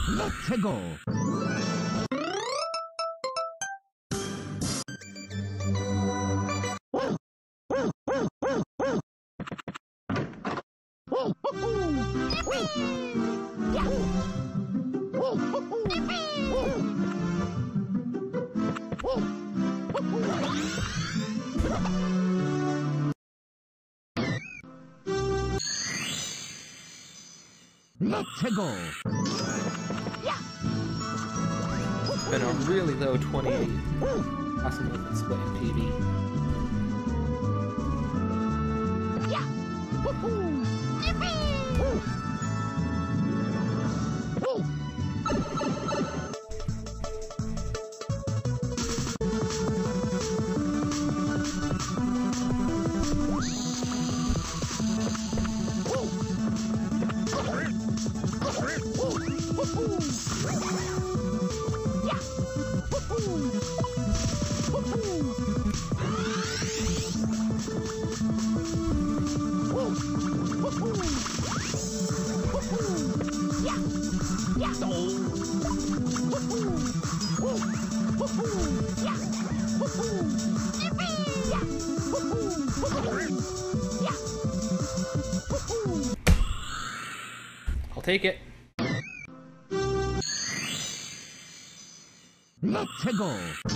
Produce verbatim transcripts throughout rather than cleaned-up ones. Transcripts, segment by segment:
Let's go. Let's go. It's been a really low twenty-eight. Awesome movement split in P V. I'll take it. Let's go.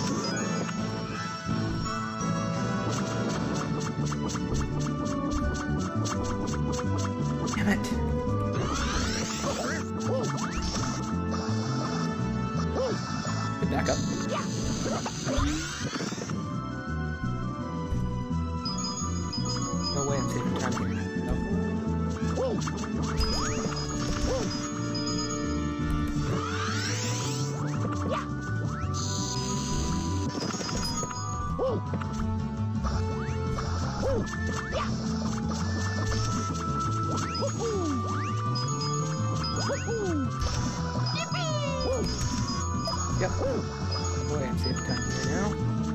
Damn it. Good backup. No way I'm saving time here. No. Yep. Boy, I'm saving time here now.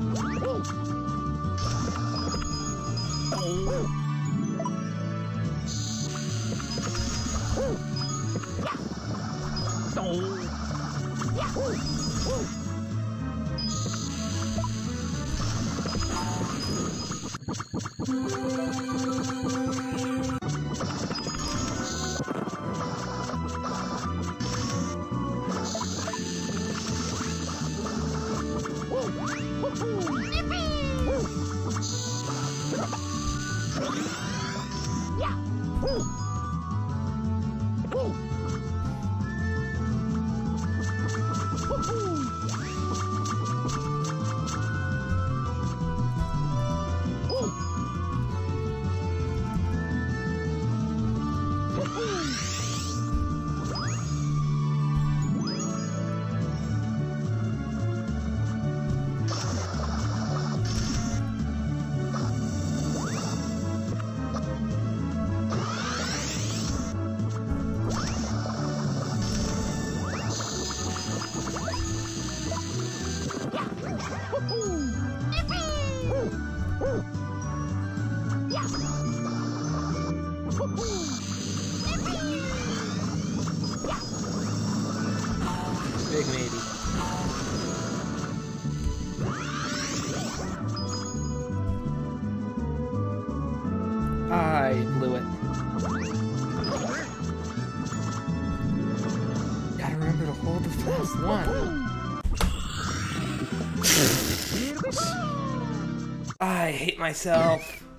Big maybe. I blew it. Gotta remember to hold the fast one. I hate myself.